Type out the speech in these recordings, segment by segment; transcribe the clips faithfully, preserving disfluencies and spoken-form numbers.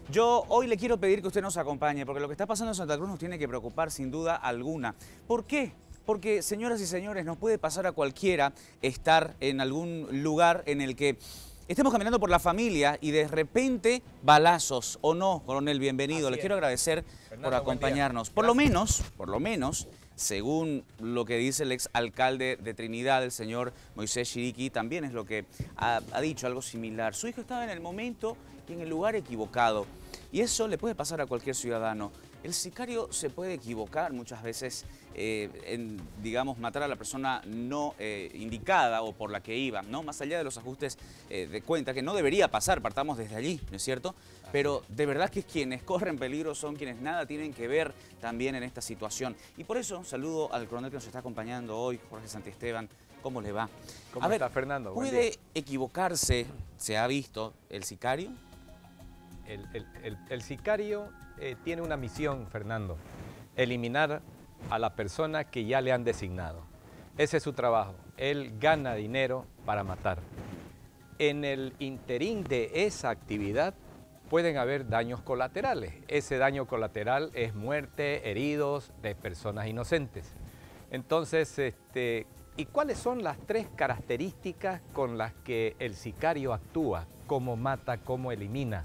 Yo hoy le quiero pedir que usted nos acompañe, porque lo que está pasando en Santa Cruz nos tiene que preocupar sin duda alguna. ¿Por qué? Porque, señoras y señores, nos puede pasar a cualquiera estar en algún lugar en el que estemos caminando por la familia y de repente balazos, ¿o no, coronel? Bienvenido. Le quiero agradecer Fernando, por acompañarnos. Por lo menos, por lo menos, según lo que dice el ex alcalde de Trinidad, el señor Moisés Chiriquí, también es lo que ha, ha dicho algo similar. Su hijo estaba en el momento y en el lugar equivocado. Y eso le puede pasar a cualquier ciudadano. El sicario se puede equivocar muchas veces eh, en, digamos, matar a la persona no eh, indicada o por la que iba, ¿no? Más allá de los ajustes eh, de cuenta, que no debería pasar, partamos desde allí, ¿no es cierto? Pero de verdad que quienes corren peligro son quienes nada tienen que ver también en esta situación. Y por eso saludo al coronel que nos está acompañando hoy, Jorge Santiesteban. ¿Cómo le va? ¿Cómo a ver, está, Fernando? ¿Puede equivocarse, se ha visto, el sicario? El, el, el, el sicario eh, tiene una misión, Fernando, eliminar a la persona que ya le han designado. Ese es su trabajo. Él gana dinero para matar. En el interín de esa actividad pueden haber daños colaterales. Ese daño colateral es muerte, heridos de personas inocentes. Entonces, este, ¿y cuáles son las tres características con las que el sicario actúa? ¿Cómo mata, cómo elimina?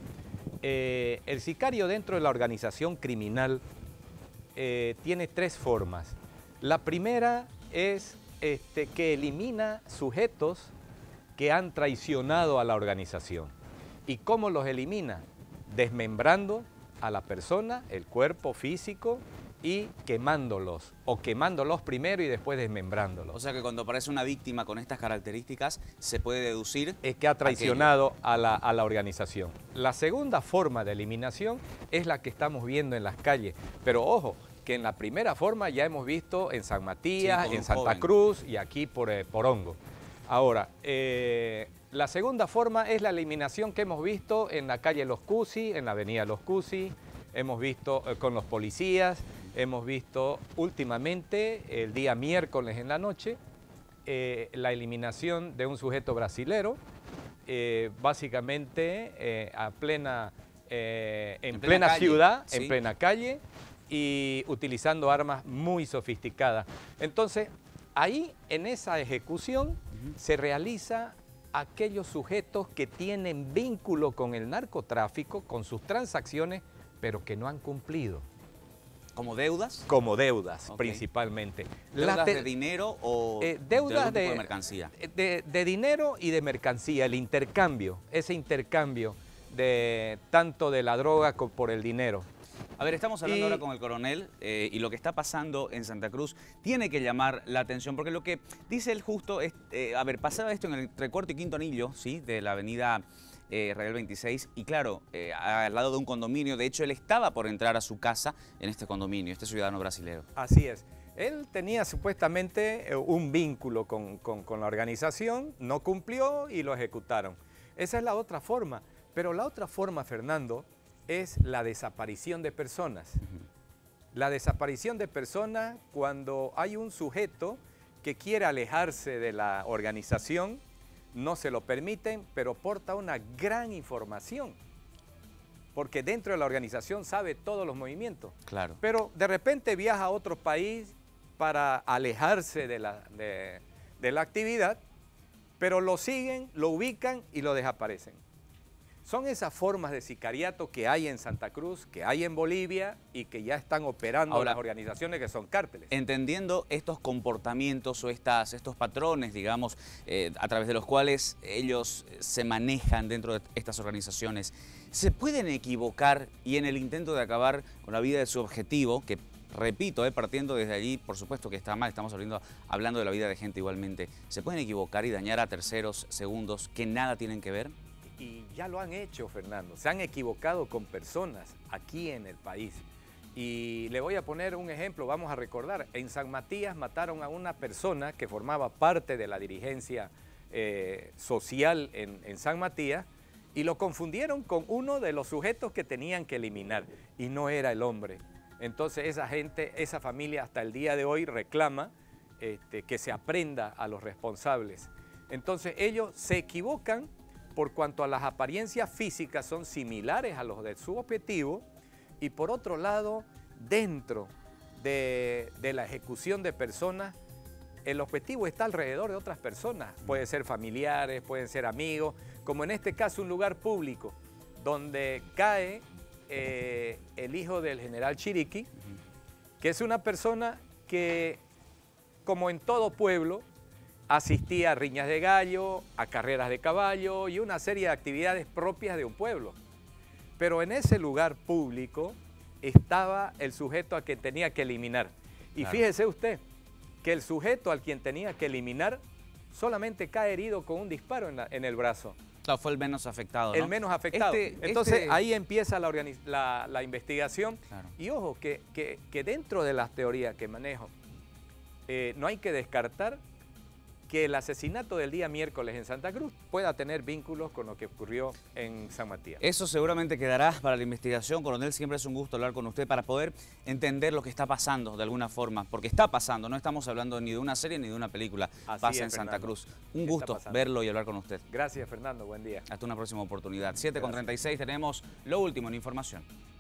Eh, el sicario dentro de la organización criminal eh, tiene tres formas. La primera es este, que elimina sujetos que han traicionado a la organización. ¿Y cómo los elimina? Desmembrando a la persona, el cuerpo físico, y quemándolos, o quemándolos primero y después desmembrándolos. O sea que cuando aparece una víctima con estas características, se puede deducir es que ha traicionado a la, a la organización. La segunda forma de eliminación es la que estamos viendo en las calles, pero ojo, que en la primera forma ya hemos visto en San Matías, sí, en Santa joven. Cruz y aquí por eh, Porongo. Ahora, eh, la segunda forma es la eliminación que hemos visto en la calle Los Cusi, en la avenida Los Cusi, hemos visto eh, con los policías. Hemos visto últimamente, el día miércoles en la noche, eh, la eliminación de un sujeto brasilero, eh, básicamente eh, a plena, eh, en, en plena, plena ciudad, ¿sí? En plena calle, y utilizando armas muy sofisticadas. Entonces, ahí en esa ejecución uh-huh. se realiza aquellos sujetos que tienen vínculo con el narcotráfico, con sus transacciones, pero que no han cumplido. ¿Como deudas? Como deudas, okay. Principalmente. ¿Deudas de dinero o eh, deudas de, de, de mercancía? De, de dinero y de mercancía, el intercambio, ese intercambio de tanto de la droga como por el dinero. A ver, estamos hablando y... ahora con el coronel eh, y lo que está pasando en Santa Cruz tiene que llamar la atención, porque lo que dice él justo es, eh, a ver, pasaba esto en el entre cuarto y quinto anillo, ¿sí? De la avenida Eh, Radial veintiséis, y claro, eh, al lado de un condominio. De hecho, él estaba por entrar a su casa en este condominio, este ciudadano brasilero. Así es. Él tenía supuestamente eh, un vínculo con, con, con la organización, no cumplió y lo ejecutaron. Esa es la otra forma. Pero la otra forma, Fernando, es la desaparición de personas. Uh-huh. La desaparición de personas cuando hay un sujeto que quiere alejarse de la organización, no se lo permiten, pero porta una gran información, porque dentro de la organización sabe todos los movimientos. Claro. Pero de repente viaja a otro país para alejarse de la, de, de la actividad, pero lo siguen, lo ubican y lo desaparecen. Son esas formas de sicariato que hay en Santa Cruz, que hay en Bolivia y que ya están operando Ahora, las organizaciones que son cárteles. Entendiendo estos comportamientos o estas, estos patrones, digamos, eh, a través de los cuales ellos se manejan dentro de estas organizaciones, ¿se pueden equivocar y en el intento de acabar con la vida de su objetivo, que repito, eh, partiendo desde allí, por supuesto que está mal, estamos hablando, hablando de la vida de gente igualmente, ¿se pueden equivocar y dañar a terceros segundos que nada tienen que ver? Y ya lo han hecho, Fernando. Se han equivocado con personas aquí en el país. Y le voy a poner un ejemplo, vamos a recordar. En San Matías mataron a una persona que formaba parte de la dirigencia eh, social en, en San Matías y lo confundieron con uno de los sujetos que tenían que eliminar y no era el hombre. Entonces esa gente, esa familia hasta el día de hoy reclama este, que se aprenda a los responsables. Entonces ellos se equivocan por cuanto a las apariencias físicas son similares a los de su objetivo, y por otro lado, dentro de, de la ejecución de personas, el objetivo está alrededor de otras personas. Pueden ser familiares, pueden ser amigos, como en este caso un lugar público, donde cae eh, el hijo del general Chiriquí, que es una persona que, como en todo pueblo, asistía a riñas de gallo, a carreras de caballo y una serie de actividades propias de un pueblo. Pero en ese lugar público estaba el sujeto a quien tenía que eliminar. Y Claro. fíjese usted que el sujeto al quien tenía que eliminar solamente cae herido con un disparo en, la, en el brazo. Claro, fue el menos afectado, ¿no? El menos afectado. Este- Entonces este- ahí empieza la, la, la investigación. Claro. Y ojo, que, que, que dentro de las teorías que manejo, eh, no hay que descartar que el asesinato del día miércoles en Santa Cruz pueda tener vínculos con lo que ocurrió en San Matías. Eso seguramente quedará para la investigación. Coronel, siempre es un gusto hablar con usted para poder entender lo que está pasando de alguna forma, porque está pasando, no estamos hablando ni de una serie ni de una película, Así pasa es, en Santa Fernando. Cruz. Un ¿Qué gusto está pasando? verlo y hablar con usted. Gracias, Fernando. Buen día. Hasta una próxima oportunidad. siete con treinta y seis tenemos lo último en información.